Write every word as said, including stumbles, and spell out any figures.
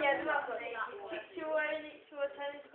yeah, the last one. She, she, will only, she will turn into